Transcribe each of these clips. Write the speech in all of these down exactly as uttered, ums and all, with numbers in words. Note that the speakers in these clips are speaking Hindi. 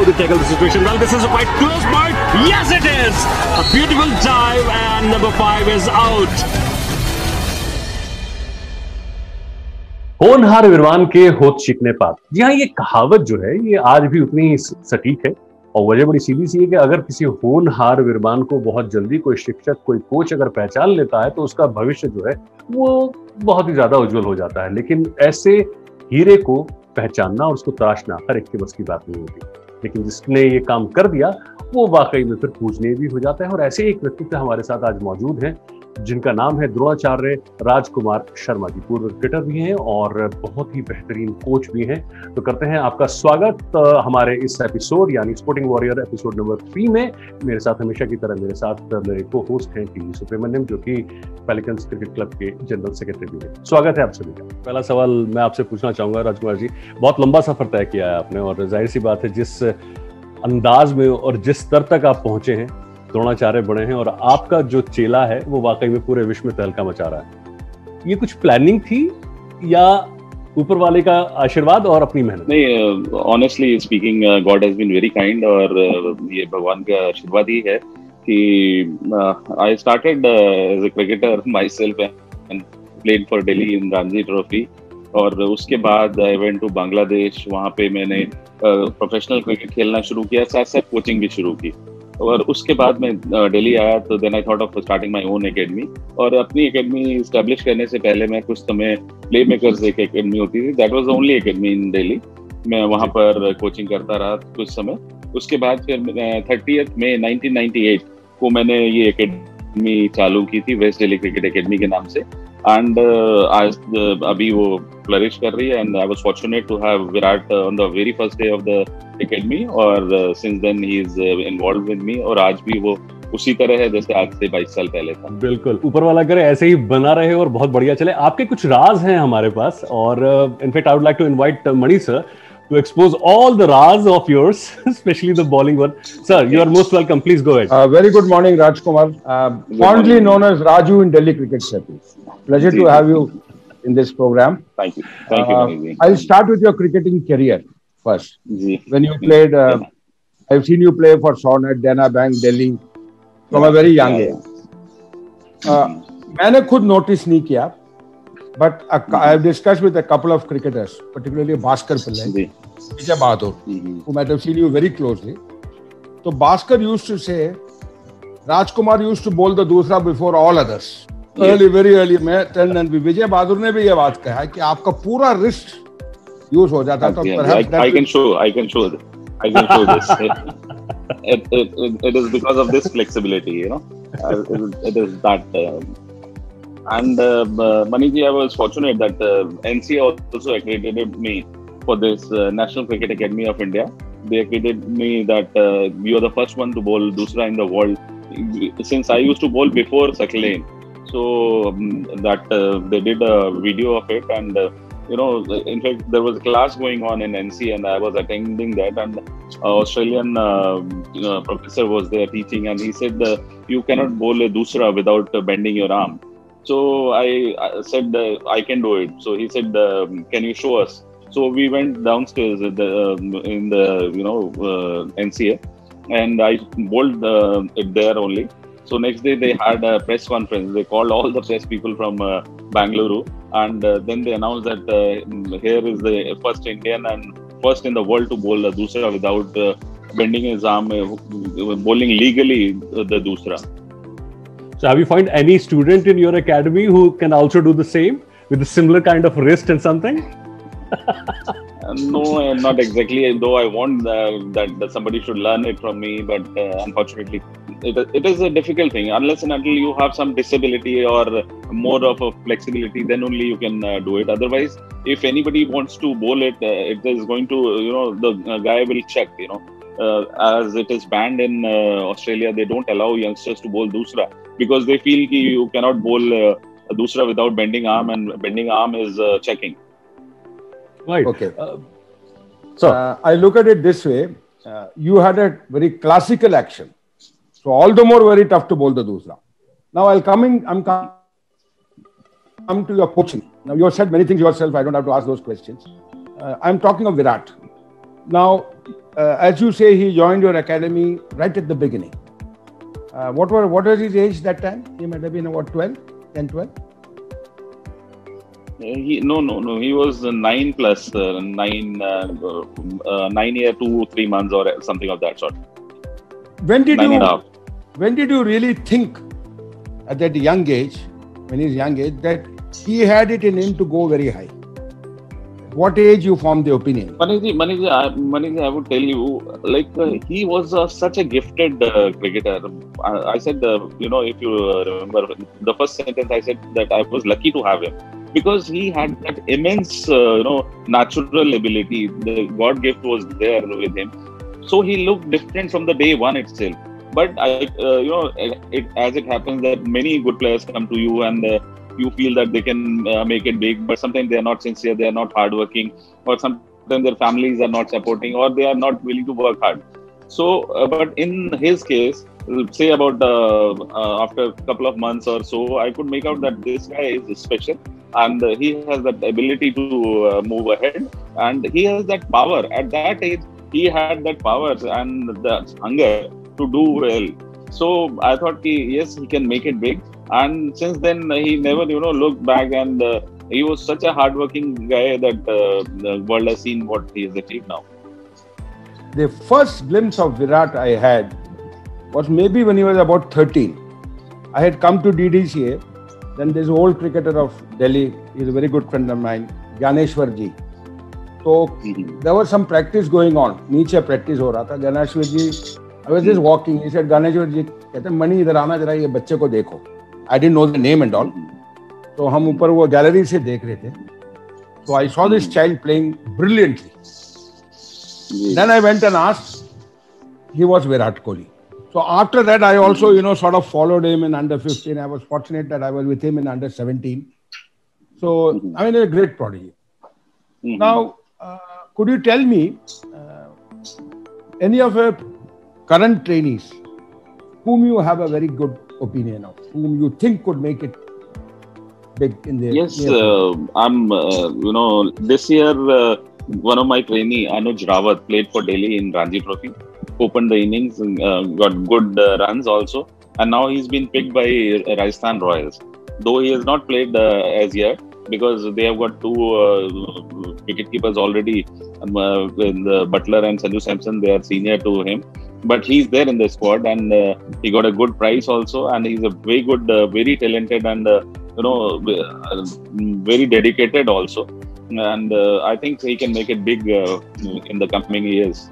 to tackle the situation? Well, this is a quite close point. Yes, it is. A beautiful dive, and number five is out. होनहार विद्वान के होत शिकने पात। जी हाँ, ये कहावत जो है ये आज भी उतनी ही सटीक है और वजह बड़ी सीधी सी है कि अगर किसी होनहार विद्वान को बहुत जल्दी कोई शिक्षक, कोई कोच अगर पहचान लेता है तो उसका भविष्य जो है वो बहुत ही ज्यादा उज्जवल हो जाता है। लेकिन ऐसे हीरे को पहचानना और उसको तराशना हर एक के बस की बात नहीं होती, लेकिन जिसने ये काम कर दिया वो वाकई में फिर पूजनीय भी हो जाता है। और ऐसे एक व्यक्तित्व हमारे साथ आज मौजूद हैं जिनका नाम है द्रोणाचार्य राजकुमार शर्मा जी। पूर्व क्रिकेटर भी हैं और बहुत ही बेहतरीन कोच भी हैं। तो करते हैं आपका स्वागत हमारे इस एपिसोड यानी sporting warrior episode number three में। मेरे साथ हमेशा की तरह मेरे साथ मेरे को होस्ट हैं टीवी सुब्रमण्यम, जो कि पेलिकन्स क्रिकेट क्लब के जनरल सेक्रेटरी भी हैं। स्वागत है आप सभी का। पहला सवाल मैं आपसे पूछना चाहूंगा राजकुमार जी, बहुत लंबा सफर तय किया है आपने और जाहिर सी बात है जिस अंदाज में और जिस स्तर तक आप पहुंचे हैं, द्रोणाचार्य बने हैं और आपका जो चेला है वो वाकई में पूरे विश्व में तहलका मचा रहा है। ये कुछ प्लानिंग थी या ऊपर वाले का आशीर्वाद और अपनी मेहनत? नहीं, honestly speaking God has been very kind और uh, ये भगवान का आशीर्वाद ही है कि I started as a cricketer myself and played for Delhi in Ranji trophy और उसके बाद आई वेंट टू बांग्लादेश। वहाँ पे मैंने प्रोफेशनल uh, क्रिकेट खेलना शुरू किया, साथ साथ कोचिंग भी शुरू की और उसके बाद मैं दिल्ली आया तो then I thought of starting my own academy. और अपनी एकेडमी एस्टैब्लिश करने से पहले मैं कुछ समय प्ले मेकर्स एक एकेडमी होती थी, that was the only academy in Delhi. मैं वहाँ पर कोचिंग करता रहा कुछ समय। उसके बाद फिर thirtieth May nineteen ninety eight को मैंने ये एकेडमी चालू की थी, वेस्ट दिल्ली क्रिकेट एकेडमी के नाम से। एंड आज अभी वो फ्लरिश कर रही है and I was fortunate to have Virat on the very first day of the academy और since then he is involved with me और आज भी वो उसी तरह है जैसे आज से बाईस साल पहले था। बिल्कुल, ऊपर वाला करे ऐसे ही बना रहे और बहुत बढ़िया चले। आपके कुछ राज हैं हमारे पास और in fact I would like to invite Mani sir to expose all the raz of yours, especially the bowling one. Sir, you are most welcome. Please go ahead. Uh, very good morning, Rajkumar. Uh, fondly known as Raju in Delhi Cricket Circles. Pleasure to have you in this program. Thank you. Thank uh, you. I'll start with your cricketing career first. Ji. When you played, uh, I've seen you play for Sonet, Dena Bank, Delhi from a very young age. Uh, मैंने खुद नोटिस नहीं किया, but uh, I have discussed with a couple of cricketers, particularly Bhaskar Pillai, Vijay Bahadur, who might have seen you very closely. So Bhaskar used to say, Rajkumar used to bowl the dusra before all others. Yes. Early, very early. मैं tell and Vijay Bahadur ने भी ये बात कहा है कि आपका पूरा wrist use हो जाता था। Perhaps I, I can show, I can show, I can show this. it, it, it, it is because of this flexibility, you know. It, it is that. Uh, And uh, uh, Maniji, I was fortunate that uh, N C A also accredited me for this uh, National Cricket Academy of India. They accredited me that uh, you are the first one to bowl Dusra in the world. Since I used to bowl before Sakleen, so um, that uh, they did a video of it, and uh, you know, in fact, there was a class going on in N C, and I was attending that, and uh, Australian uh, you know, professor was there teaching, and he said uh, you cannot bowl a Dusra without uh, bending your arm. So I, I said uh, I can do it. So he said, uh, "Can you show us?" So we went downstairs in the, um, in the you know uh, N C A, and I bowled uh, it there only. So next day they had a press conference. They called all the press people from uh, Bangalore, and uh, then they announced that uh, here is the first Indian and first in the world to bowl a Dusra without uh, bending his arm, uh, bowling legally uh, the Dusra. So have you found any student in your academy who can also do the same with a similar kind of wrist and something? uh, no, not exactly. Though I want uh, that, that somebody should learn it from me, but uh, unfortunately, it, it is a difficult thing. Unless and until you have some disability or more of a flexibility, then only you can uh, do it. Otherwise, if anybody wants to bowl it, uh, it is going to, you know, the uh, guy will check, you know. Uh, as it is banned in uh, Australia, they don't allow youngsters to bowl Dusra because they feel that you cannot bowl uh, Dusra without bending arm, and bending arm is uh, checking. Right. Okay. Uh, so uh, I look at it this way: uh, you had a very classical action, so all the more very tough to bowl the Dusra. Now I'll coming. I'm com- come to your coaching. Now you have said many things yourself. I don't have to ask those questions. Uh, I'm talking of Virat. Now. uh, as you say, he joined your academy right at the beginning. Uh, what were what was his age that time? He might have been about twelve, ten, twelve. Uh, he no no no. He was uh, nine plus uh, nine uh, uh, nine year two three months or something of that sort. When did Nine you and a half. when did you really think at that young age, when he's young age, that he had it in him to go very high? What age you formed the opinion? Maniji, Maniji, I, Maniji, I would tell you, like uh, he was uh, such a gifted uh, cricketer. I, I said, uh, you know, if you uh, remember the first sentence, I said that I was lucky to have him because he had that immense, uh, you know, natural ability. The God gift was there with him, so he looked different from the day one itself. But I, uh, you know, it, it, as it happens that many good players come to you and. Uh, you feel that they can uh, make it big, but sometimes they are not sincere, they are not hardworking, or sometimes their families are not supporting, or they are not willing to work hard. So, uh, but in his case, say about uh, uh, after a couple of months or so, I could make out that this guy is special and uh, he has that ability to uh, move ahead and he has that power. At that age, he had that power and the hunger to do well. So I thought, he, yes, he can make it big. And since then, he never, you know, looked back, and uh, he was such a hardworking guy that uh, the world has seen what he has achieved now. The first glimpse of Virat I had was maybe when he was about thirteen. I had come to D D C A. Then there's an old cricketer of Delhi. He's a very good friend of mine, Gyaneshwar ji. So mm-hmm. there was some practice going on. Niche practice ho raha tha. Gyaneshwar ji, I was just walking. He said, Gyaneshwar ji, कहते मनी इधर आना जरा ये बच्चे को देखो. I didn't know the name and all. So हम ऊपर वो गैलरी से देख रहे थे. So I saw this child playing brilliantly. Yes. Then I went and asked. He was Virat Kohli. So after that, I also, you know, sort of followed him in under fifteen. I was fortunate that I was with him in under seventeen. So mm-hmm. I mean, a great prodigy. Mm-hmm. Now, uh, could you tell me uh, any of your current trainees whom you have a very good opinion of, whom you think could make it big in the yes uh, I'm uh, you know this year uh, one of my trainee Anuj Rawat played for Delhi in Ranji Trophy, opened the innings, uh, got good uh, runs also, and now he's been picked by Rajasthan Royals, though he has not played uh, as yet because they have got two uh, wicket keepers already, um, uh, the Butler and Sanju Samson. They are senior to him. But he's there in the squad, and uh, he got a good price also, and he's a very good, uh, very talented, and uh, you know, uh, very dedicated also. And uh, I think he can make it big uh, in the coming years.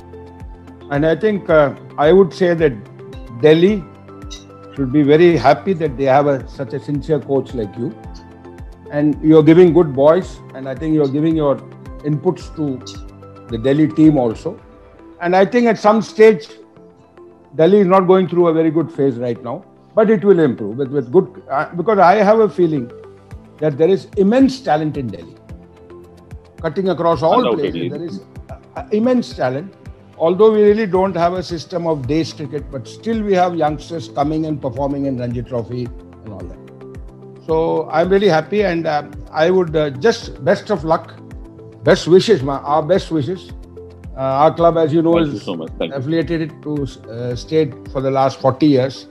And I think uh, I would say that Delhi should be very happy that they have a, such a sincere coach like you, and you're giving good boys, and I think you're giving your inputs to the Delhi team also. And I think at some stage, Delhi is not going through a very good phase right now, but it will improve with, with good, uh, because I have a feeling that there is immense talent in Delhi. Cutting across all places, there is uh, immense talent. Although we really don't have a system of days cricket, but still we have youngsters coming and performing in Ranji Trophy and all that. So I'm really happy, and uh, I would uh, just best of luck, best wishes, ma, our best wishes. Uh, our club, as you know, Thank is you so much. affiliated to uh, state for the last forty years.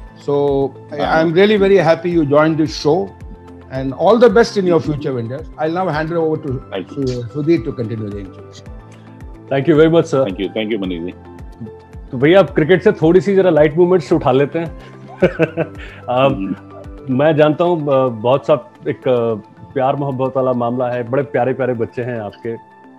So I, I'm really very happy you joined this show, and all the best in your future endeavors. I'll now hand it over to Sudhir to continue the interview. Thank you very much, sir. Thank you, thank you, Manish. तो भैया आप क्रिकेट से थोड़ी सी जरा लाइट मूवमेंट्स उठा लेते हैं. आ, मैं जानता हूँ बहुत सा एक प्यार मोहब्बत वाला मामला है, बड़े प्यारे प्यारे बच्चे हैं आपके.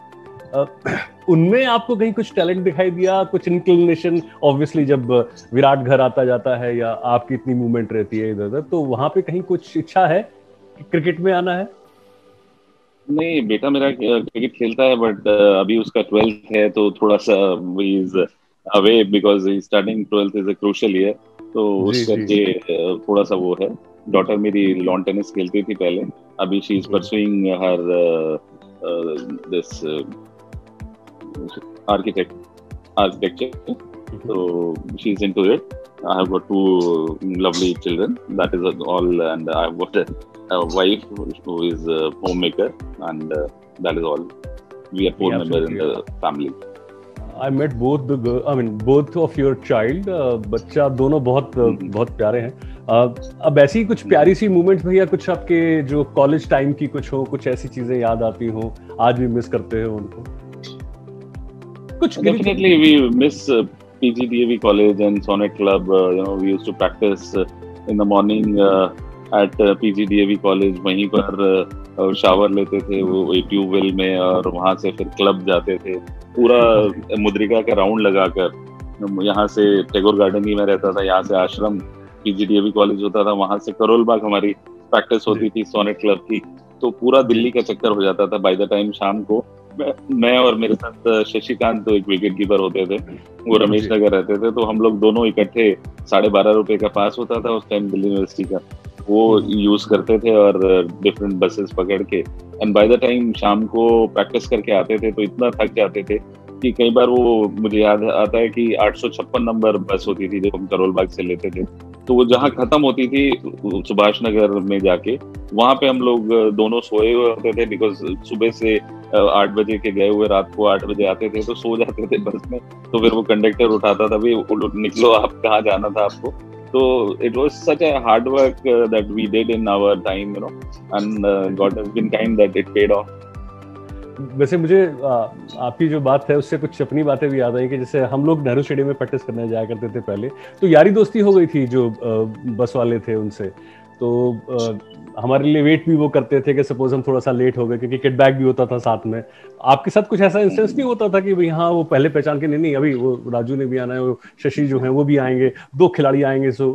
उनमें आपको कहीं कुछ टैलेंट दिखाई दिया, कुछ इंक्लिनेशन? ऑब्वियसली जब विराट घर आता जाता है या आपकी इतनी मूवमेंट रहती है इधर उधर, तो वहां पे कहीं कुछ इच्छा है कि क्रिकेट में आना है? नहीं, बेटा मेरा क्रिकेट खेलता है, बट अभी उसका ट्वेल्थ है, तो थोड़ा सा he is away because he starting twelfth is a crucial year, तो उस करके थोड़ा सा वो है. डॉटर मेरी लॉन टेनिस खेलती थी पहले, अभी she is pursuing her this architect architecture, so she's into it. I have got two lovely children, that is all, and I have got a, a wife who is a homemaker, and uh, that is all. We are four members in the family. I met both the I mean both of your child, बच्चा दोनों बहुत बहुत प्यारे हैं। uh, अब ऐसी कुछ प्यारी सी मोमेंट्स भैया, कुछ आपके जो कॉलेज टाइम की कुछ हो, कुछ ऐसी चीजें याद आती हो, आज भी मिस करते हो उनको? कुछ definitely we miss P G D A V college and Sonnet Club. uh, you know we used to practice uh, in the morning uh, at uh, P G D A V college. वहीं पर शावर uh, लेते थे वो ट्यूबवेल में, और वहाँ से फिर क्लब जाते थे, पूरा मुद्रिका का राउंड लगाकर। यहाँ से टैगोर गार्डन ही में रहता था, यहाँ से आश्रम P G D A V college होता था, वहाँ से करोल बाग हमारी प्रैक्टिस होती थी सोनेट क्लब की। तो पूरा दिल्ली का चक्कर हो जाता था बाय द टाइम शाम को। मैं और मेरे साथ शशिकांत तो एक विकेट कीपर होते थे, वो रमेश नगर रहते थे, तो हम लोग दोनों इकट्ठे साढ़े बारह रुपए का पास होता था उस टाइम दिल्ली यूनिवर्सिटी का, वो यूज करते थे और डिफरेंट बसेस पकड़ के। एंड बाय द टाइम शाम को प्रैक्टिस करके आते थे तो इतना थक जाते थे कि कई बार वो, मुझे याद आता है कि आठ सौ छप्पन नंबर बस होती थी जो हम करोल बाग से लेते थे, तो वो जहाँ खत्म होती थी सुभाष नगर में जाके, वहाँ पे हम लोग दोनों सोए हुए होते थे, बिकॉज सुबह से आठ बजे के गए हुए रात को आठ बजे आते थे, तो सो जाते थे बस में। तो फिर वो कंडक्टर उठाता था, भाई निकलो आप, कहाँ जाना था आपको। तो it was such a hard work that we did in our time, you know, and God has been kind that it paid off. वैसे मुझे आ, आपकी जो बात है उससे कुछ अपनी बातें भी याद आई कि जैसे हम लोग नेहरू स्टेडियम में प्रैक्टिस करने जाया करते थे पहले, तो यारी दोस्ती हो गई थी जो आ, बस वाले थे उनसे, तो आ, हमारे लिए वेट भी वो करते थे कि सपोज हम थोड़ा सा लेट हो गए, क्योंकि किट बैग भी होता था साथ में। आपके साथ कुछ ऐसा इंस्टेंस नहीं होता था कि भाई हाँ वो पहले पहचान के, नहीं नहीं अभी वो राजू ने भी आना है, वो शशि जो है वो भी आएंगे, दो खिलाड़ी आएंगे, सो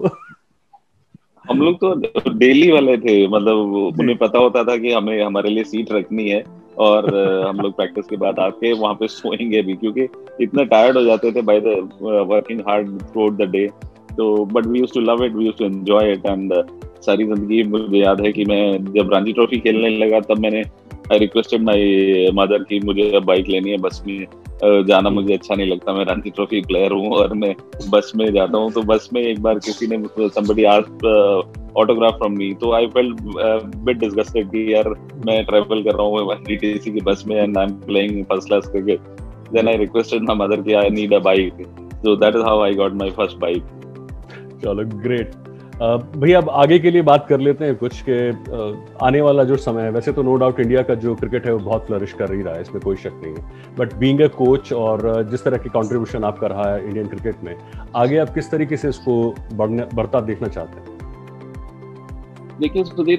हम लोग तो डेली वाले थे, मतलब उन्हें पता होता था कि हमें हमारे लिए सीट रखनी है, और हम लोग प्रैक्टिस के बाद आके वहाँ पे सोएंगे भी, क्योंकि इतना टायर्ड हो जाते थे by the working hard through the day. तो but we used to love it, we used to enjoy it. And सारी जिंदगी मुझे याद है कि मैं जब रणजी ट्रॉफी खेलने लगा तब मैंने आई रिक्वेस्टेड माई मदर की मुझे अब बाइक लेनी है, बस में जाना मुझे अच्छा नहीं लगता, मैं रणजी ट्रॉफी प्लेयर हूँ और मैं बस में जाता हूँ। तो बस में एक बार किसी ने somebody asked autograph from me, तो आई फेल्ट बिट डिस्गस्टेड कि यार मैं ट्रैवल कर रहा हूँ D T C की बस में and I am playing first class cricket. Then I requested my mother कि I need a bike, so that is how I got my first bike. चलो ग्रेट। भैया अब आगे के लिए बात कर लेते हैं कुछ के uh, आने वाला जो समय है, वैसे तो नो डाउट इंडिया का जो क्रिकेट है वो बहुत फ्लरिश कर ही रहा है, इसमें कोई शक नहीं है, बट बीइंग अ कोच और जिस तरह की कंट्रीब्यूशन आपका रहा है इंडियन क्रिकेट में, आगे आप किस तरीके से इसको बढ़ने बढ़ता देखना चाहते हैं? देखिए Sudhir,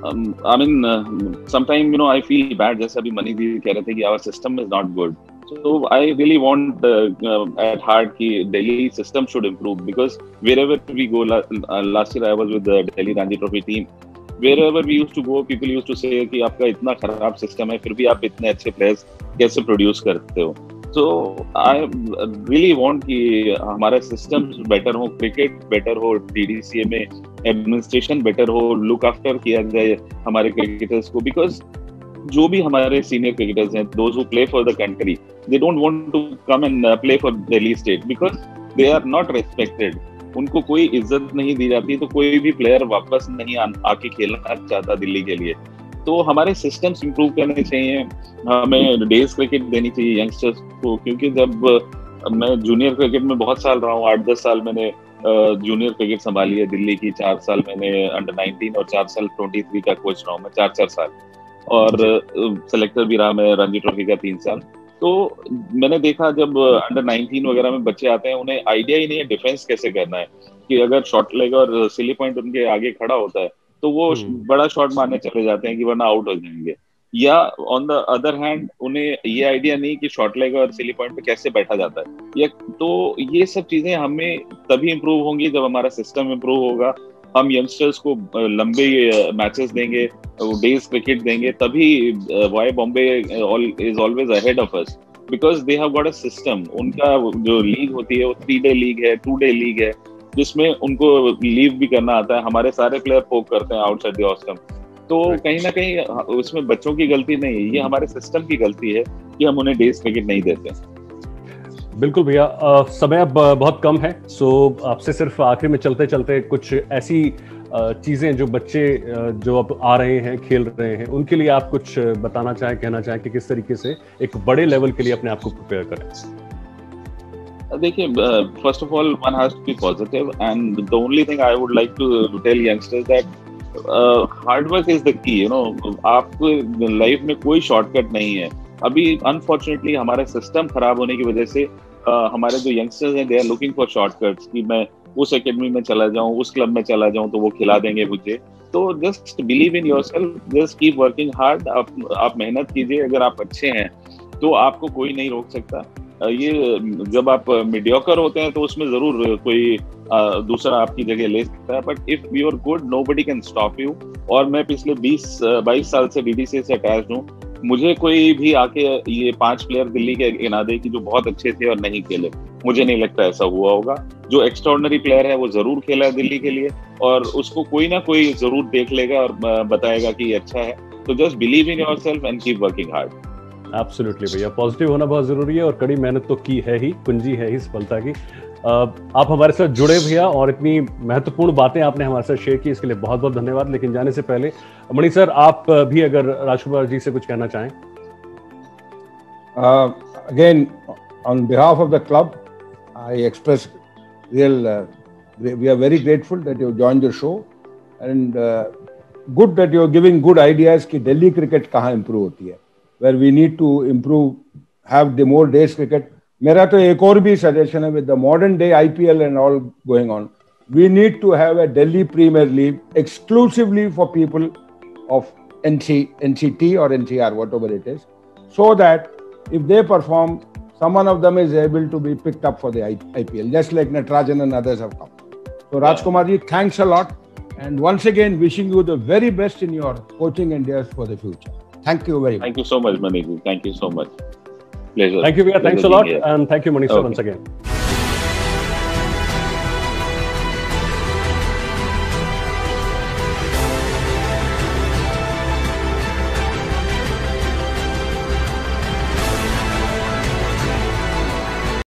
I mean sometime you know I feel bad, जैसे अभी मनी जी कह रहे थे कि our system is not good, so I really want uh, uh, at heart ki Delhi system should improve, because wherever we go, la, uh, last year I was with the Delhi Ranji Trophy team, wherever we used to go people used to say कि आपका इतना खराब सिस्टम है फिर भी आप इतने अच्छे प्लेयर्स कैसे प्रोड्यूस करते हो। so I really want कि हमारा सिस्टम बेटर हो, क्रिकेट बेटर हो, D D C A में एडमिनिस्ट्रेशन बेटर हो, लुक आफ्टर किया जाए हमारे क्रिकेटर्स को, बिकॉज जो भी हमारे सीनियर क्रिकेटर्स हैं, those who play for the country, they don't want to come and play for Delhi state because they are not respected, उनको कोई इज्जत नहीं दी जाती, तो कोई भी प्लेयर वापस नहीं आ, आके खेलना चाहता दिल्ली के लिए। तो हमारे सिस्टम्स इंप्रूव करने चाहिए, हमें डेज क्रिकेट देनी चाहिए यंगस्टर्स को, क्योंकि जब मैं जूनियर क्रिकेट में बहुत साल रहा हूँ, आठ दस साल मैंने जूनियर क्रिकेट संभाली है दिल्ली की, चार साल मैंने अंडर नाइनटीन और चार साल ट्वेंटी थ्री का कोच रहा हूँ मैं, चार चार साल, और सेलेक्टर भी रहा मैं रणजी ट्रॉफी का तीन साल। तो मैंने देखा जब अंडर नाइनटीन वगैरह में बच्चे आते हैं, उन्हें आइडिया ही नहीं है डिफेंस कैसे करना है, कि अगर शॉर्ट लेग और सिली पॉइंट उनके आगे खड़ा होता है तो वो बड़ा शॉट मारने चले जाते हैं कि वरना आउट हो जाएंगे, या ऑन द अदर हैंड उन्हें ये आइडिया नहीं कि शॉर्ट लेग और सिली पॉइंट पे कैसे बैठा जाता है, या तो ये सब चीजें हमें तभी इम्प्रूव होंगी जब हमारा सिस्टम इम्प्रूव होगा, हम यंगस्टर्स को लंबे मैचेस देंगे, डेज क्रिकेट देंगे, तभी why Bombay is always ahead of us, because they have got a system. उनका जो लीग होती है वो थ्री डे लीग है, टू डे लीग है, जिसमें उनको लीव भी करना आता है, हमारे सारे प्लेयर पोक करते हैं आउटसाइड द ऑस्टम। तो कहीं ना कहीं उसमें बच्चों की गलती नहीं है, ये हमारे सिस्टम की गलती है कि हम उन्हें डेज क्रिकेट नहीं देते। बिल्कुल भैया, समय अब बहुत कम है, सो आपसे सिर्फ आखिर में चलते चलते कुछ ऐसी चीज़ें जो बच्चे जो अब आ रहे हैं, खेल रहे हैं, उनके लिए आप कुछ बताना चाहें, कहना चाहें कि किस तरीके से एक बड़े लेवल के लिए अपने आप को प्रिपेयर करें? देखिए, first of all one has to be positive, and the only thing I would like to tell youngsters that hard work is the key. You know, आपको लाइफ में कोई शॉर्टकट नहीं है। अभी अनफॉर्चुनेटली हमारा सिस्टम खराब होने की वजह से uh, हमारे जो यंगस्टर्स हैं, they are looking for shortcuts कि मैं उस एकेडमी में चला जाऊं, उस क्लब में चला जाऊं तो वो खिला देंगे मुझे। तो just believe in yourself, just keep working hard. आप आप मेहनत कीजिए, अगर आप अच्छे हैं तो आपको कोई नहीं रोक सकता। ये जब आप मीडियोकर होते हैं तो उसमें जरूर कोई दूसरा आपकी जगह ले सकता है, but if you are good nobody can stop you. और मैं पिछले बीस बाईस साल से डीडीसी से अटैच हूँ। मुझे कोई भी आके ये पांच प्लेयर दिल्ली के गिना दे कि जो बहुत अच्छे थे और नहीं खेले, मुझे नहीं लगता ऐसा हुआ होगा। जो एक्स्ट्राऑर्डिनरी प्लेयर है वो जरूर खेला है दिल्ली के लिए, और उसको कोई ना कोई जरूर देख लेगा और बताएगा कि ये अच्छा है। तो just believe in yourself and keep working hard. Absolutely भैया, पॉजिटिव होना बहुत जरूरी है और कड़ी मेहनत तो की है ही, कुंजी है ही सफलता की। आप हमारे साथ जुड़े भैया और इतनी महत्वपूर्ण बातें आपने हमारे साथ शेयर की, इसके लिए बहुत बहुत धन्यवाद। लेकिन जाने से पहले मणि सर, आप भी अगर राजकुमार जी से कुछ कहना चाहें। Again on behalf of the club I express real we are very grateful that you join the show, and good that you are giving good ideas कि दिल्ली क्रिकेट कहाँ इंप्रूव होती है, where we need to improve, have the more days cricket. मेरा तो एक और भी suggestion है, with the modern day I P L and all going on, we need to have a Delhi Premier League exclusively for people of N C, N C T or N C R, whatever it is, so that if they perform, someone of them is able to be picked up for the I P L, just like Natarajan and others have come. So Rajkumar ji, thanks a lot, and once again wishing you the very best in your coaching endeavors for the future. Thank you very much. Thank you so much, Manish. Thank you so much. Pleasure. Thank you, Vijay. Thanks a lot. And thank you, Manish, okay. once again.